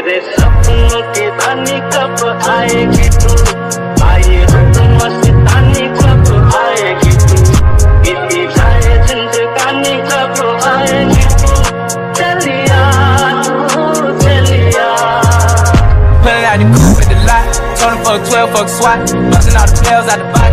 मेरे सपनों की रानी कब आएगी तू, आए मस्तानी कब आएगी तू, इतनी जाए जिंदगानी कब आएगी तू, चलिया तू चलिया। Pulling out the coupe at the lot, told him fuck 12, fuck SWAT, busting all the bells out the box.